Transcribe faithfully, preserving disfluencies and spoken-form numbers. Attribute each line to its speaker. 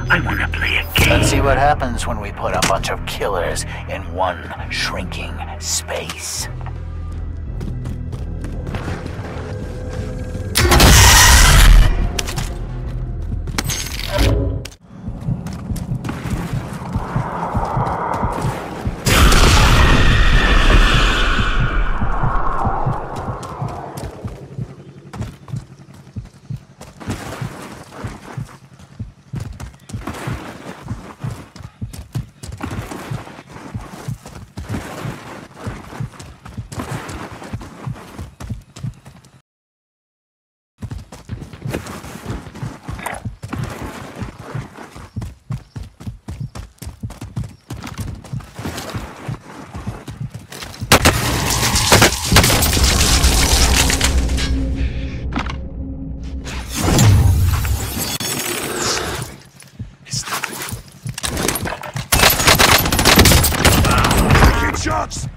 Speaker 1: I want to play a game.
Speaker 2: Let's see what happens when we put a bunch of killers in one shrinking space.
Speaker 3: Shots!